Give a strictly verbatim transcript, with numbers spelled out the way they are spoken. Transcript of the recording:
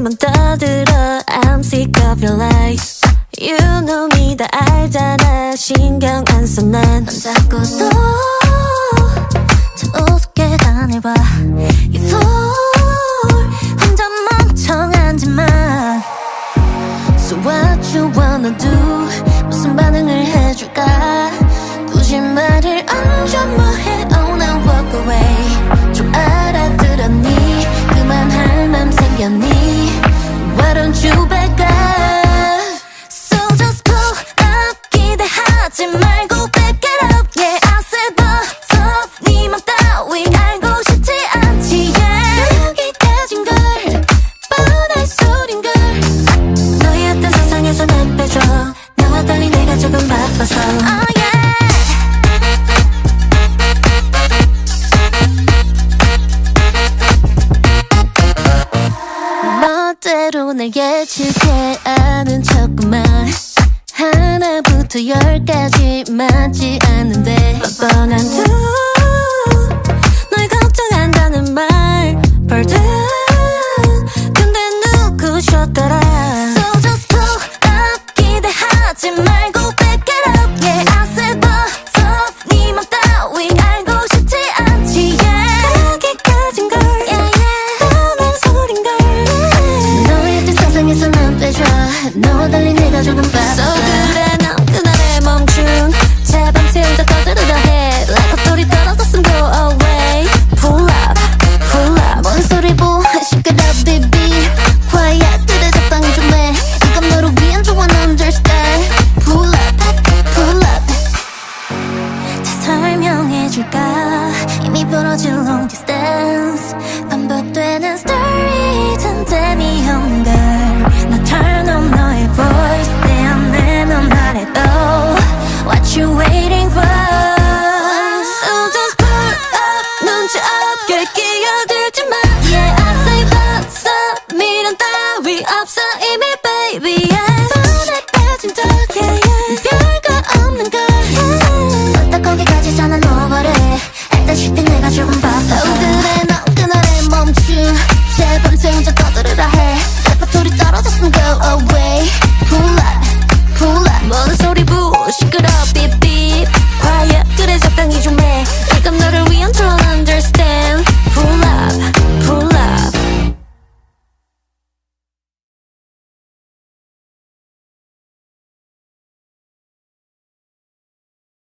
가끔은 떠들어 I'm sick of your lies. You know me 다 알잖아. 신경 안 써 난. 넌 자꾸 또 참 우습게 다녀봐. You fool 혼자 멍청한지만. So what you wanna do? 무슨 반응을 해줄까? 굳이 말을 얹어 뭐해? Oh now walk away. 좀 알아들었니? 그만할 맘 생겼니? Why don't you back up? So just pull up 기대하지 말고 back it up. Yeah I said buzz up. 네 맘 따위 알고 싶지 않지 yeah. 여기까진 걸 뻔한 소린 걸. 너였던 세상에서 난 빼줘. 나와 달리 내가 조금 바빠서 oh yeah. 멋대로 날 예측해 아는 척만. 하나부터 열까지 맞지 않는데 뻔뻔한 두 널 걱정한다는 말 벌들